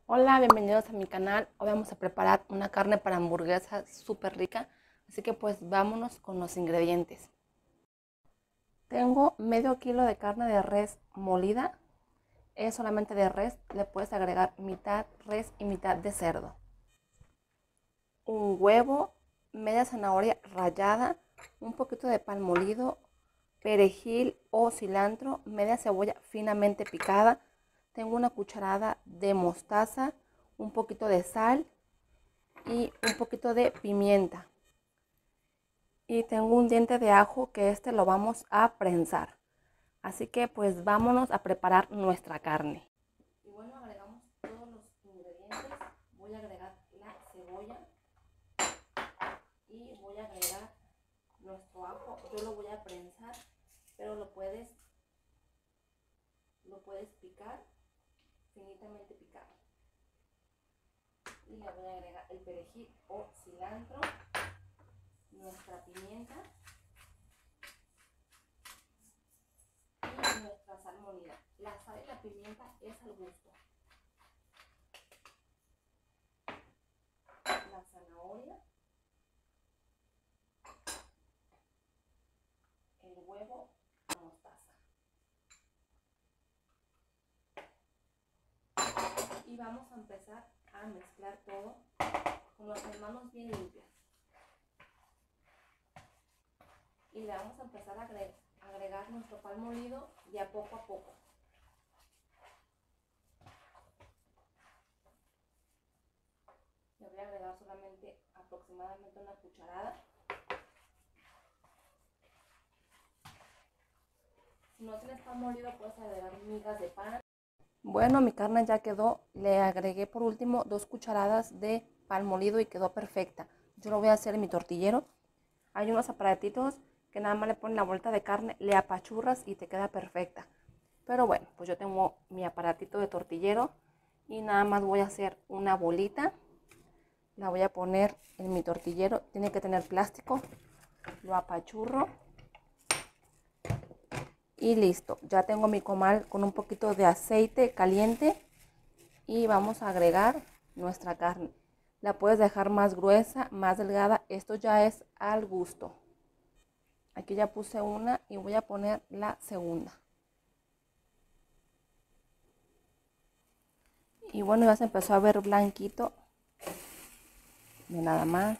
Hola, bienvenidos a mi canal. Hoy vamos a preparar una carne para hamburguesa súper rica, así que pues vámonos con los ingredientes. Tengo medio kilo de carne de res molida, es solamente de res, le puedes agregar mitad res y mitad de cerdo. Un huevo, media zanahoria rallada, un poquito de pan molido, perejil o cilantro, media cebolla finamente picada. Tengo una cucharada de mostaza, un poquito de sal y un poquito de pimienta. Y tengo un diente de ajo que lo vamos a prensar. Así que pues vámonos a preparar nuestra carne. Y bueno, agregamos todos los ingredientes. Voy a agregar la cebolla y voy a agregar nuestro ajo. Yo lo voy a prensar, pero lo puedes picar finitamente picado. Y le voy a agregar el perejil o cilantro, nuestra pimienta y nuestra sal molida. La sal y la pimienta es al gusto. La zanahoria, el huevo, la mostaza. Y vamos a empezar a mezclar todo con las manos bien limpias. Y le vamos a empezar a agregar nuestro pan molido de a poco. Le voy a agregar solamente aproximadamente una cucharada. Si no tienes pan molido, puedes agregar migas de pan. Bueno, mi carne ya quedó. Le agregué por último 2 cucharadas de pan molido y quedó perfecta. Yo lo voy a hacer en mi tortillero. Hay unos aparatitos que nada más le ponen la vuelta de carne, le apachurras y te queda perfecta. Pero bueno, pues yo tengo mi aparatito de tortillero y nada más voy a hacer una bolita. La voy a poner en mi tortillero. Tiene que tener plástico. Lo apachurro. Y listo, ya tengo mi comal con un poquito de aceite caliente y vamos a agregar nuestra carne. La puedes dejar más gruesa, más delgada, esto ya es al gusto. Aquí ya puse una y voy a poner la segunda. Y bueno, ya se empezó a ver blanquito de nada más.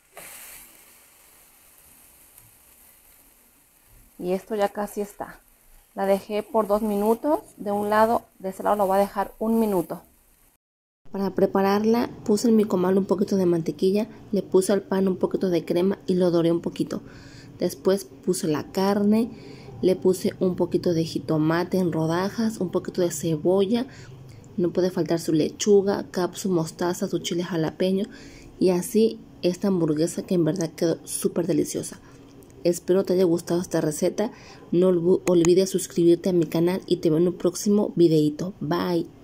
Y esto ya casi está. La dejé por 2 minutos de un lado, de ese lado lo voy a dejar 1 minuto. Para prepararla puse en mi comal un poquito de mantequilla, le puse al pan un poquito de crema y lo doré un poquito. Después puse la carne, le puse un poquito de jitomate en rodajas, un poquito de cebolla, no puede faltar su lechuga, capsu, mostaza, su chile jalapeño y así esta hamburguesa que en verdad quedó súper deliciosa. Espero te haya gustado esta receta, no olvides suscribirte a mi canal y te veo en un próximo videito. Bye.